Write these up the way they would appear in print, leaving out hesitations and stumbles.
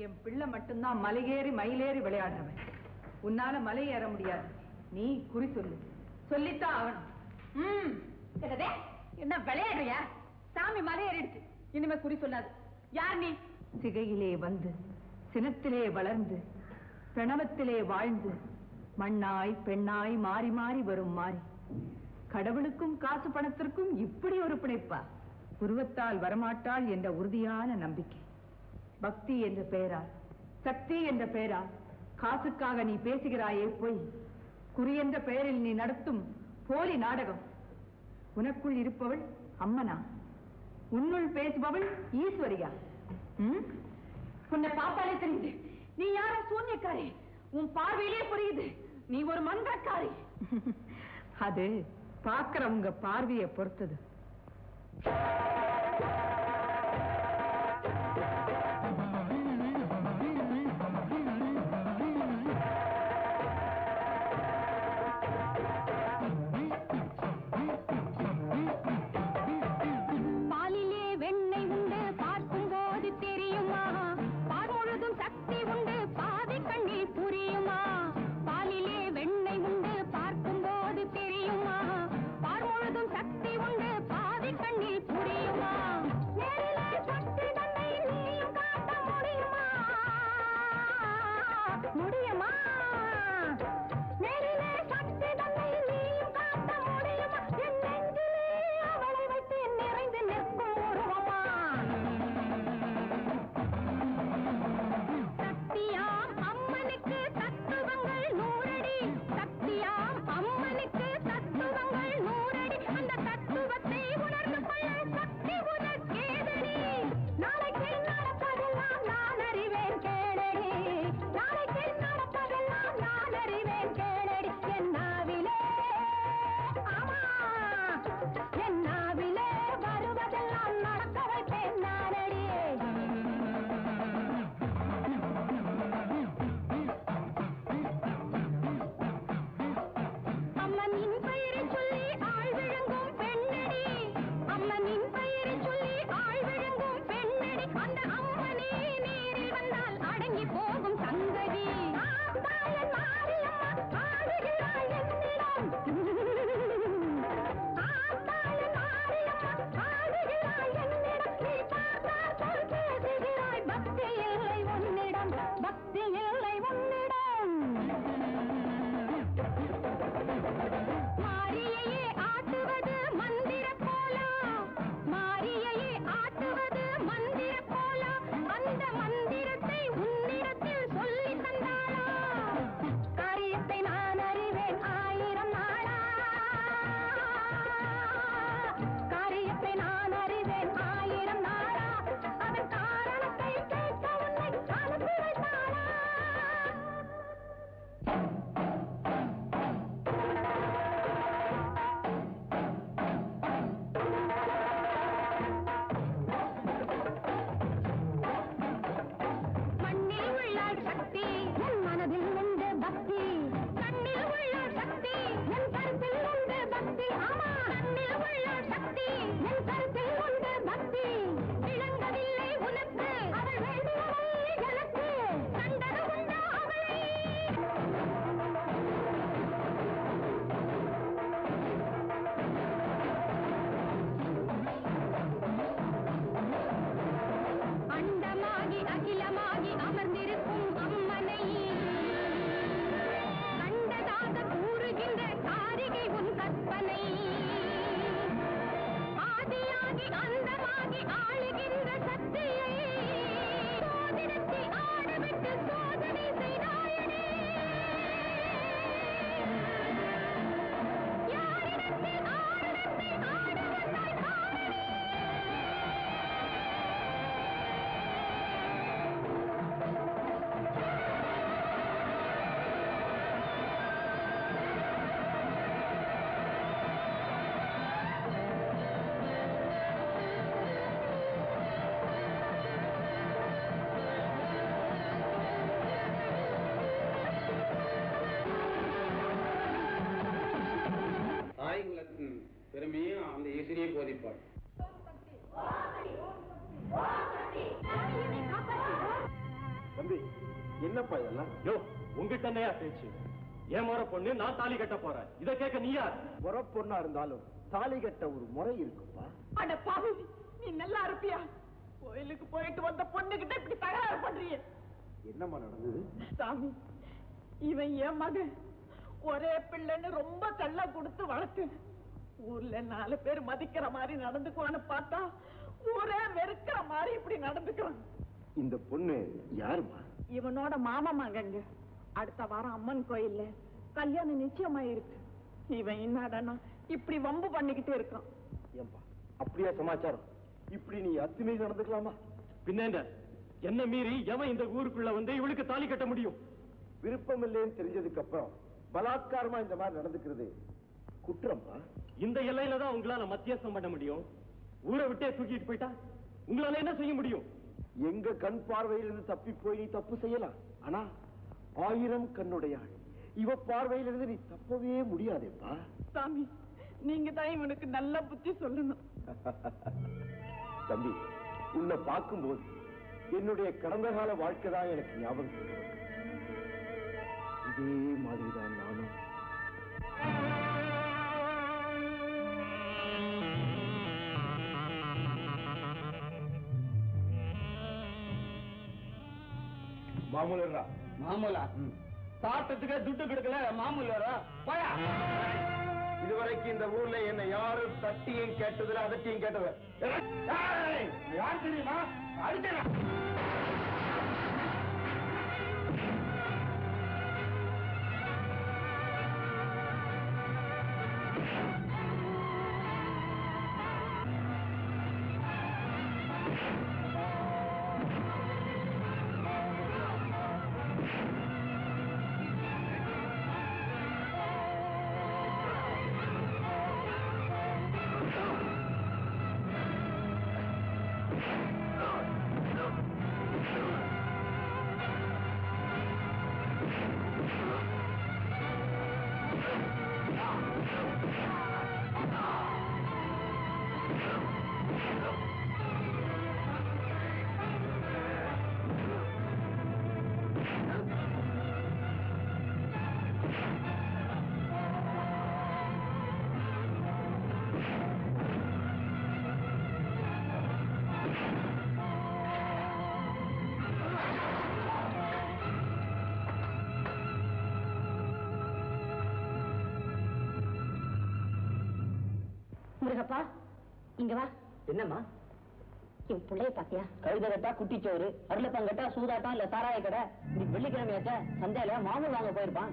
என் பிள்ளை மட்டும்தான் மலையேறி மயிலேறி விளையாடுறவன். உன்னால மலை ஏற முடியாது. நீ குறி சொல்லு. சொல்லித்தான் ஆகணும். என்ன விளையாடுறியா? சாமி மலையேறிடுச்சு. இனிமே குறி சொல்லாது. யார் நீ? சிகையிலே வந்து சினத்திலே வளர்ந்து பிரணவத்திலே வாழ்ந்து மண்ணாய் பெண்ணாய் மாறி மாறி வரும் மாறி கடவுளுக்கும் காசு பணத்திற்கும் இப்படி ஒரு பிணைப்பா? உருவத்தால் வரமாட்டாள் என்ற உறுதியான நம்பிக்கை. பக்தி என்ற பெயரால் சக்தி என்ற பெயரால் காசுக்காக நீ பேசுகிறாயே போய். குறி என்ற பெயரில் நீ நடத்தும் போலி நாடகம். உனக்குள் இருப்பவள் அம்மனா? உன்னுள் பேசுபவள் ஈஸ்வரியா? உன்னை பார்த்தாலே தெரியுது நீ யார சூன்யக்காரி. உன் பார்வையிலே புரியுது நீ ஒரு மந்திரக்காரி. அது பார்க்கிறவங்க பார்வையை பொறுத்தது. பெருமையும் அந்த ஈஸ்வரியை போதிப்பாள். என்னப்பா இதெல்லாம்? யோ, உங்ககிட்ட என்னையா பேச்சு? ஏமாற பொண்ணு, நான் தாலி கட்ட போறேன். இதை கேட்க நீ யார்? முறை பொண்ணா இருந்தாலும் தாலி கட்ட ஒரு முறை இருக்குப்பா. அட பாவி, நீ நல்லா இருப்பியா? கோயிலுக்கு போயிட்டு வந்த பொண்ணுகிட்ட இப்படி தகராறு பண்றிய? என்னம்மா நடந்தது? சாமி, இவன் என் மகன். ஒரே பிள்ளைன்னு ரொம்ப தள்ள கொடுத்து வளர்த்து ஊர்ல 4 பேர் மதிக்கிற மாதிரி நடந்துக்குவான்னு பார்த்தா ஊரே வெறுக்கிற மாதிரி இப்படி நடந்துக்கிறான். இந்த பொண்ணு யாருமா? இவனோட மாமா மகங்க. அடுத்த வாரம் அம்மன் கோயில்ல கல்யாணம் நிச்சயமாயிருக்கு. இவன் என்னடனா இப்படி வம்பு பண்ணிக்கிட்டே இருக்கான். ஏன்பா அப்படியா சமாச்சாரம்? இப்படி நீ அத்துமீறி நடந்துக்கலாமா? பின்ன என்ன மீறி எவன் இந்த ஊருக்குள்ள வந்து இவளுக்கு தாலி கட்ட முடியும்? விருப்பம் இல்லைன்னு தெரிஞ்சதுக்கு அப்புறம் பலாத்காரமா இந்த மாதிரி நடந்துக்கிறது குற்றம்பா. இந்த எல்லையில தான் உங்களால மத்தியஸ்தம் பண்ண முடியும். ஊரை விட்டே தூக்கிட்டு போயிட்டா உங்களால என்ன செய்ய முடியும்? எங்க கண் பார்வையிலிருந்து தப்பி போய் நீ தப்பு செய்யலாம். ஆனா 1000 கண்ணுடையாள் இவ பார்வையிலிருந்து நீ தப்பவே முடியாதேப்பா. சாமி, நீங்க தான் இவனுக்கு நல்ல புத்தி சொல்லணும். தம்பி, உன்னை பார்க்கும்போது என்னுடைய கடந்த கால வாழ்க்கை தான் எனக்கு ஞாபகம். இதே மாதிரிதான் நானும். மாமூலா மாமூலா சாட்டத்துக்கு துட்டு கொடுக்கல மாமூலா போயா. இதுவரைக்கும் இந்த ஊர்ல என்ன யாரும் தட்டியும் கேட்டதுல அதட்டியும் கேட்டது யார் தெரியுமா? அடிச்சா முருகப்பா, இங்க வா. என்னம்மா? என் பிள்ளைய பாத்தியா? கழுத கட்டா குட்டிச்சோறு, அருளப்பங்கட்டா சூதாட்டம் இல்ல சாராய கடை. இன்னைக்கு வெள்ளிக்கிழமையாச்ச சந்தையில மாமூல் வாங்க போயிருப்பான்.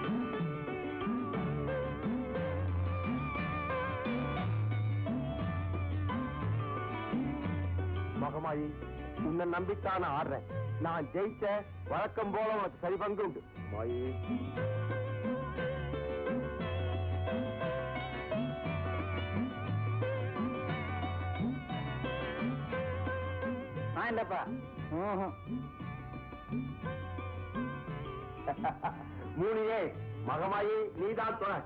மகமாயி, உன்னை நம்பித்தான் ஆடுறேன். நான் ஜெயிச்ச வழக்கம் போல உனக்கு சரி பங்கு உண்டு. மாயி, இல்லப்பா. மூணியே மகமாயி, நீதான் துணை.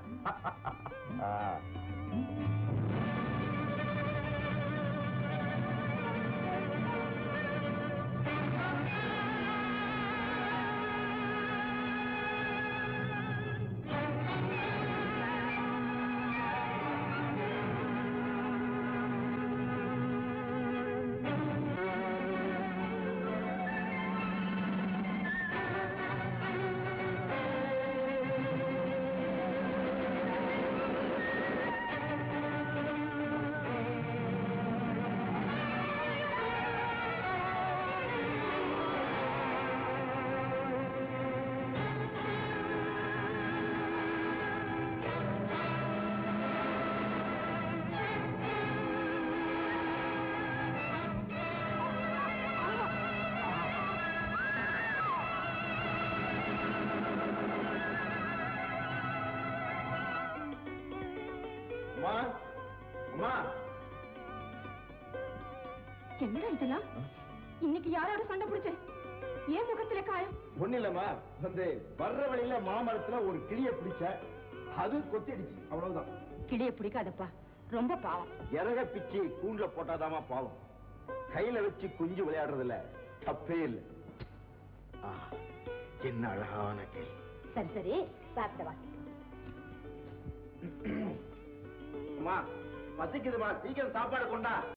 என்னடா இதெல்லாம்? இன்னைக்கு யாரோட சண்டை பிடிச்ச? ஏன் முகத்துல காயம்? ஒண்ணு இல்லம்மா, வந்து வர்ற வழியில மாமரத்துல ஒரு கிளிய பிடிச்ச, அது கொத்திடுச்சு, அவ்வளவுதான். கிளிய பிடிக்காதப்பா, ரொம்ப பாவம். இறக பிச்சு கூண்டுல போட்டாதாமா பாவம். கையில வச்சு குஞ்சு விளையாடுறதுல தப்பே இல்லை. என்ன அழகான கேள்வி. சரி சரி சாப்பிட்ட வா. அம்மா பசிக்குதுமா, சீக்கிரம் சாப்பாடு கொண்டா.